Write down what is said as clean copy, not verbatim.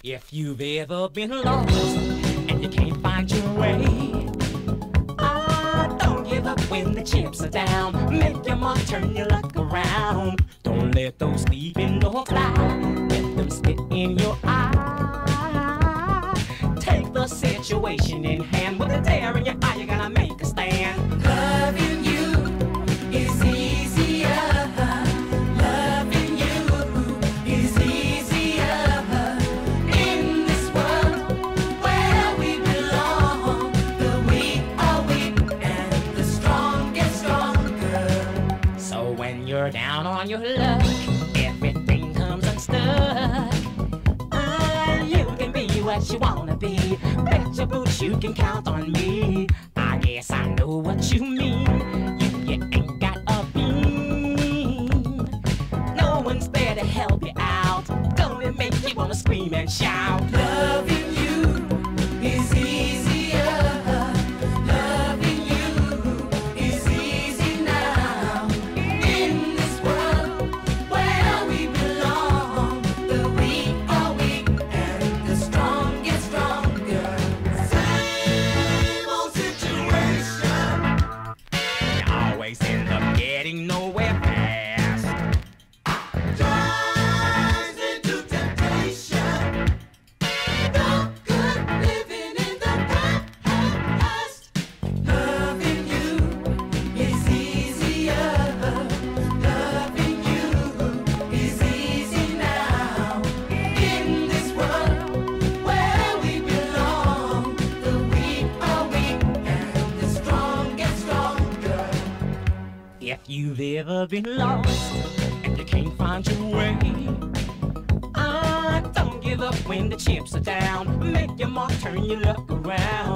If you've ever been lost and you can't find your way, don't give up when the chips are down. Make your mark, turn your luck around. Don't let those sleeping dogs fly. Let them spit in your eye. Take the situation in hand. With a dare in your eye, you're gonna make a stand. Loving you is easier. Loving you is easier. In this world where we belong, the weak are weak and the strong get stronger. So when you're down on your luck, everything comes unstuck. You can be what you wanna be. Bet your boots you can count on me. I guess I know what you mean. You ain't got a beam. No one's there to help you out. Gonna make you wanna scream and shout. Loving you is easier. Loving you is easy now. In this world where we belong, the weak are weak and the strong get stronger. Same old situation. You always end up getting nowhere fast. Drives into temptation. No good living in the past. Loving you is easier. Loving you is easy now. In this world where we belong, the weak are weak and the strong get stronger. If you've ever been lost and you can't find your way, don't give up when the chips are down. Make your mark, turn your luck around.